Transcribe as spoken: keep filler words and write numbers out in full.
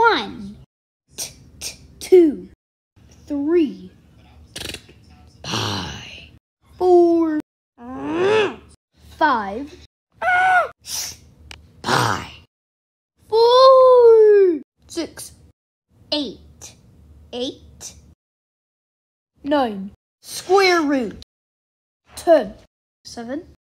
One, t t two, three, Pie. four, five, Pie. four, six, eight, eight, nine, square root, ten, seven,